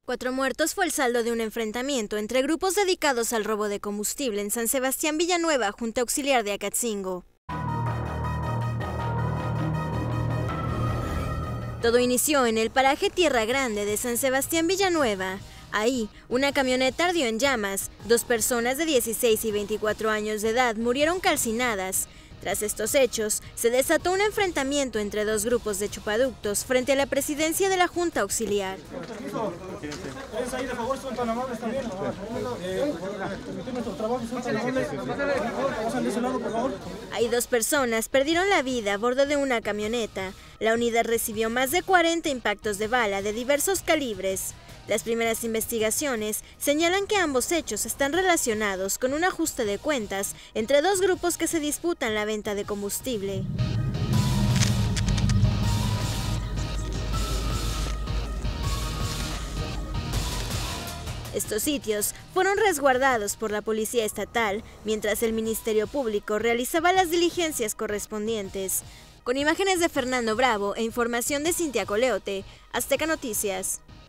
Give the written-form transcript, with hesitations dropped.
4 muertos fue el saldo de un enfrentamiento entre grupos dedicados al robo de combustible en San Sebastián Villanueva, Junta Auxiliar de Acatzingo. Todo inició en el paraje Tierra Grande de San Sebastián Villanueva. Ahí, una camioneta ardió en llamas. 2 personas de 16 y 24 años de edad murieron calcinadas. Tras estos hechos, se desató un enfrentamiento entre 2 grupos de chupaductos frente a la presidencia de la Junta Auxiliar. Ahí 2 personas perdieron la vida a bordo de una camioneta. La unidad recibió más de 40 impactos de bala de diversos calibres. Las primeras investigaciones señalan que ambos hechos están relacionados con un ajuste de cuentas entre 2 grupos que se disputan la venta de combustible. Estos sitios fueron resguardados por la Policía Estatal, mientras el Ministerio Público realizaba las diligencias correspondientes. Con imágenes de Fernando Bravo e información de Cintia Coleote, Azteca Noticias.